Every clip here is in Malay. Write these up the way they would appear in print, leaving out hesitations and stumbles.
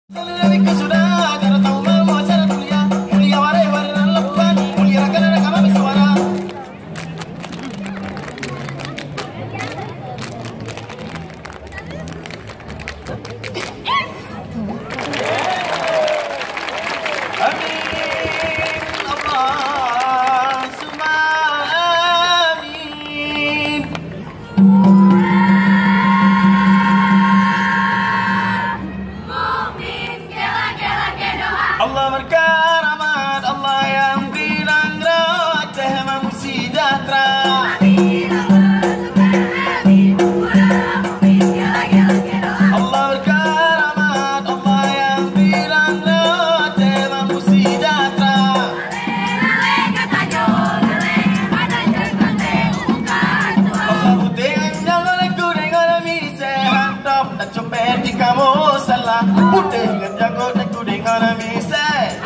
Allah berkaramat, Allah yang bilang receh mamu sejahtera. Allah berkaramat, Allah yang bilang receh mamu sejahtera. Allah putih jangan aku dengan mise hantam dan copet di kamu salah. Putih jangan aku dengan mise.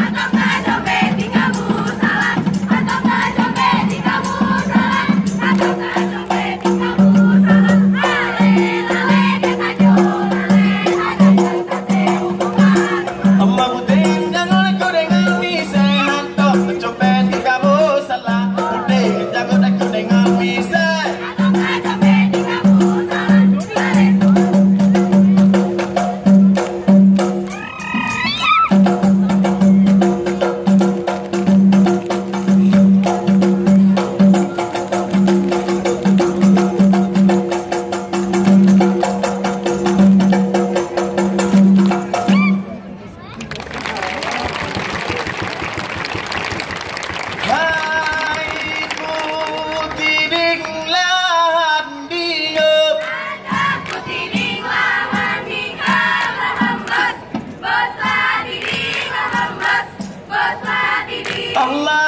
Allah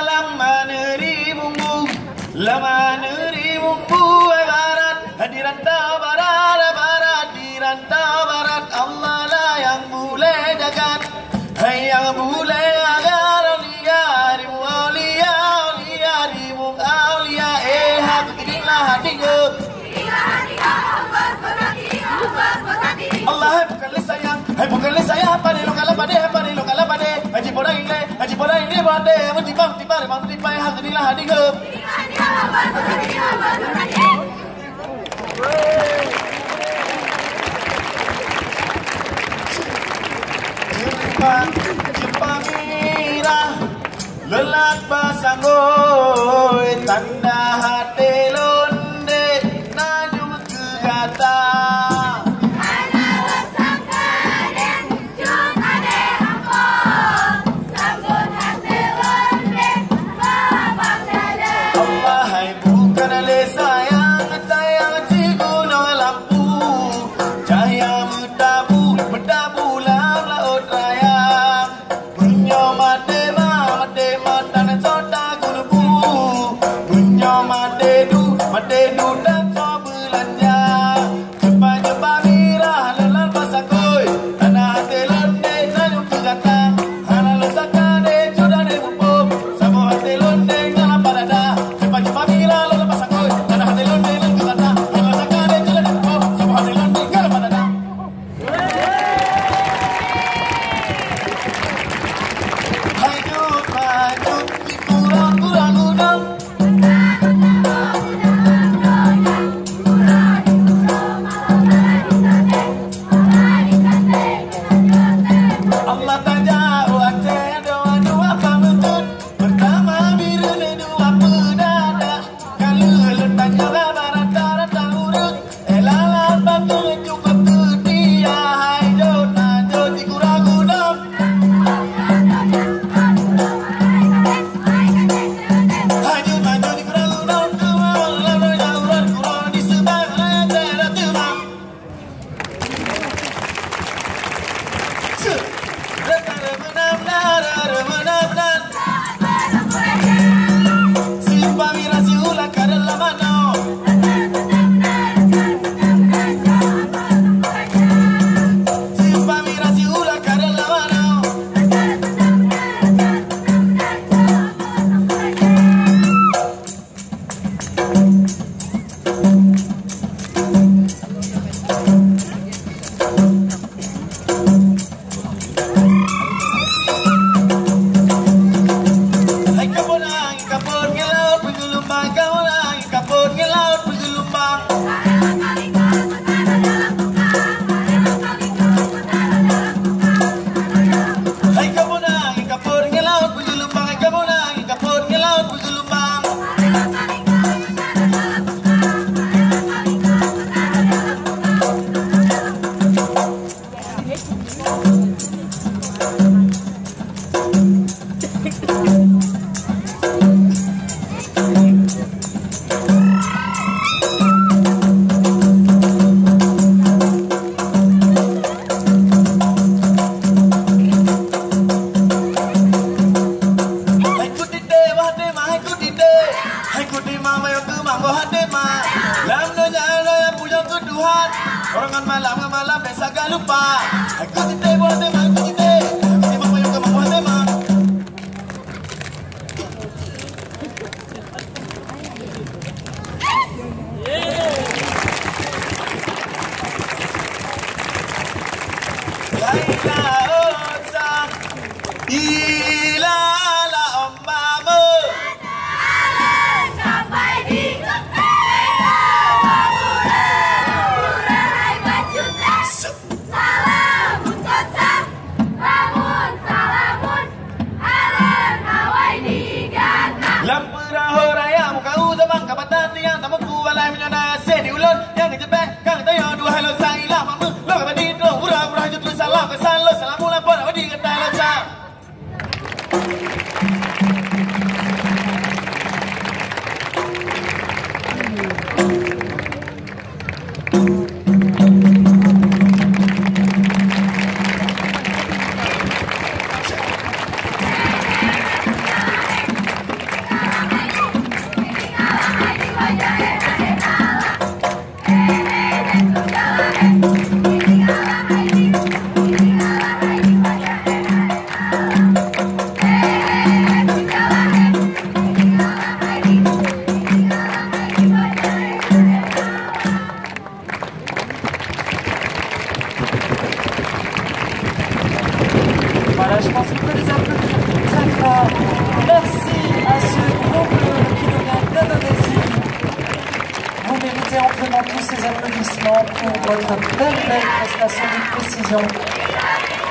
lama nerimu barat hadiran barat di rantau barat. Allah lah yang boleh jagat, yang boleh agar aulia rimu aulia hatilah hatiku. Allah bukan le sayang pada lo kala pada haji bola ini bade mesti bang tiba hatilah hatiku. Jepang irah lelat pasangoi tanda hati londe naju ke gata. Matedu dan so belanja Jepang mirah lelah pasangkoi tanah hati londe naju ke gata. Hana lesakade jodane bupom samo hati londe ngala padada. Jepang mirah lelah pasangkoi tanah hati londe naju ke gata. Hana lesakade jodane bupom samo hati londe ngala padada. Hajut di kurang udang. Orang malam biasa gak lupa. Aku tite buat tema, aku tite. Aku mama yang kamu buat tema. Laila osa, ila la ombamu. Sampai di Voilà, je pense qu'il faut les applaudir très fort. Merci à ce groupe qui nous vient d'Indonésie. Vous méritez amplement tous ces applaudissements pour votre belle prestation de précision.